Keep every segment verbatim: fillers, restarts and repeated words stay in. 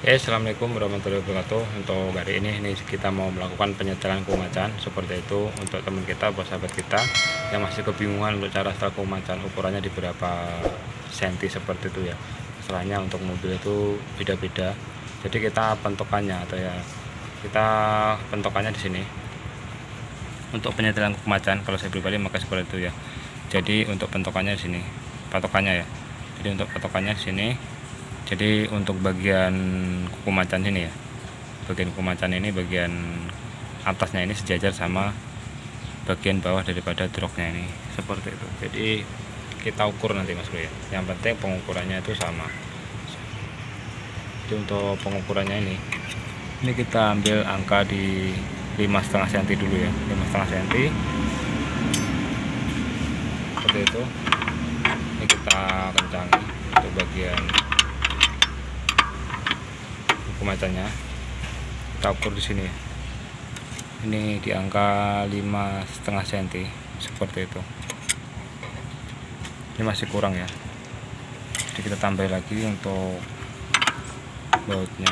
Oke, assalamualaikum warahmatullahi wabarakatuh. Untuk hari ini, ini kita mau melakukan penyetelan kumacan seperti itu untuk teman kita, buat sahabat kita yang masih kebingungan untuk cara setel kumacan, ukurannya di berapa senti seperti itu ya. Masalahnya untuk mobil itu beda-beda. Jadi kita pentokannya atau ya kita pentokannya di sini. Untuk penyetelan kumacan, kalau saya pribadi maka seperti itu ya. Jadi untuk pentokannya di sini, patokannya ya. Jadi untuk patokannya di sini. Jadi untuk bagian kuku macan ini ya, bagian kuku macan ini bagian atasnya ini sejajar sama bagian bawah daripada truknya ini, seperti itu. Jadi kita ukur nanti Mas Bro ya. Yang penting pengukurannya itu sama. Jadi untuk pengukurannya ini, ini kita ambil angka di lima setengah senti dulu ya, lima setengah senti, seperti itu. Ini kita kencangi untuk bagian kumacannya, kita ukur di sini. Ini di angka lima setengah senti, seperti itu. Ini masih kurang ya, jadi kita tambah lagi untuk bautnya.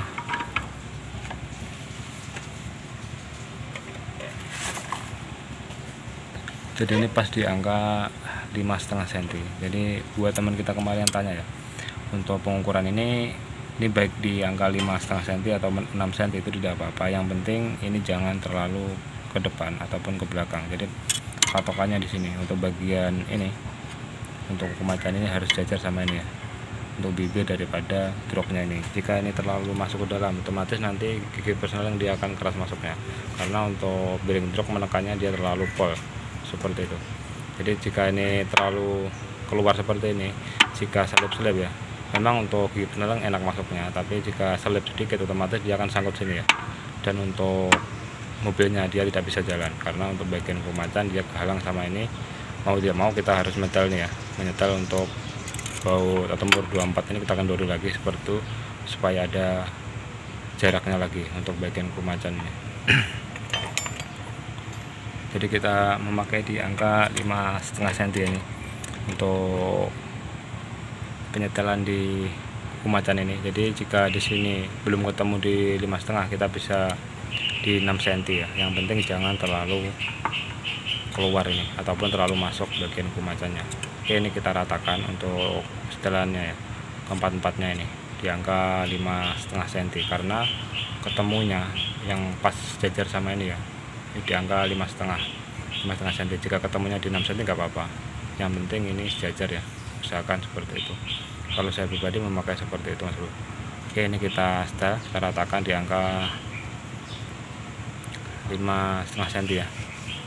Jadi ini pas di angka lima setengah senti. Jadi buat teman kita kemarin yang tanya ya, untuk pengukuran ini ini baik di angka lima setengah senti atau enam senti itu tidak apa-apa. Yang penting ini jangan terlalu ke depan ataupun ke belakang. Jadi patokannya di sini. Untuk bagian ini, untuk kumacan ini harus jajar sama ini ya, untuk bibir daripada truknya ini. Jika ini terlalu masuk ke dalam, otomatis nanti gigi persneling dia akan keras masuknya, karena untuk bearing truk menekannya dia terlalu pol, seperti itu. Jadi jika ini terlalu keluar seperti ini, jika selip-selip ya, memang untuk gigi persneling enak masuknya, tapi jika selip sedikit otomatis dia akan sangkut sini ya. Dan untuk mobilnya dia tidak bisa jalan, karena untuk bagian kumacan dia kehalang sama ini. Mau dia mau kita harus menyetel nih ya, menyetel untuk baut atau mur dua puluh empat ini kita akan dorong lagi seperti itu, supaya ada jaraknya lagi untuk bagian kumacannya. Jadi kita memakai di angka lima setengah senti ini untuk penyetelan di kumacan ini. Jadi jika di sini belum ketemu di lima setengah, kita bisa di enam senti ya. Yang penting jangan terlalu keluar ini ataupun terlalu masuk bagian kumacannya. Oke, ini kita ratakan untuk setelannya ya, keempat-empatnya ini di angka lima setengah senti, karena ketemunya yang pas jajar sama ini ya, ini di angka lima setengah lima setengah senti. Jika ketemunya di enam senti nggak apa-apa, yang penting ini sejajar ya, usahakan seperti itu. Kalau saya pribadi memakai seperti itu Mas Bro. Oke, ini kita setel, kita ratakan di angka lima setengah senti ya.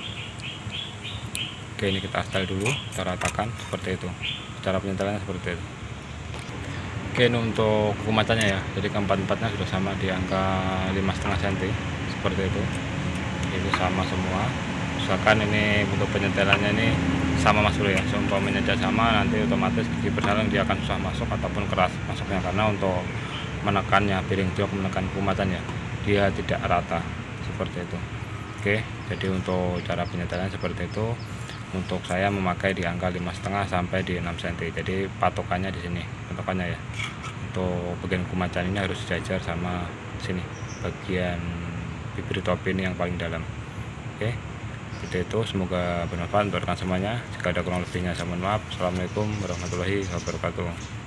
Oke, ini kita setel dulu, kita ratakan seperti itu. Cara penyetelannya seperti itu. Oke, ini untuk kumacannya ya, jadi keempat-empatnya sudah sama di angka lima setengah senti, seperti itu. Itu sama semua. Usahakan ini untuk penyetelannya ini sama Mas Bro ya. Seumpamanya tidak sama, nanti otomatis gigi persneling dia akan susah masuk ataupun keras masuknya, karena untuk menekannya, bearing truk menekan kumacannya dia tidak rata, seperti itu. Oke, jadi untuk cara penyetelan seperti itu. Untuk saya memakai di angka lima setengah sampai di enam senti. Jadi patokannya di sini, patokannya ya. Untuk bagian kumacan ini harus sejajar sama sini, bagian bibir topi ini yang paling dalam. Oke, seperti itu. Semoga bermanfaat untuk rekan semuanya. Jika ada kurang lebihnya saya mohon maaf. Assalamualaikum warahmatullahi wabarakatuh.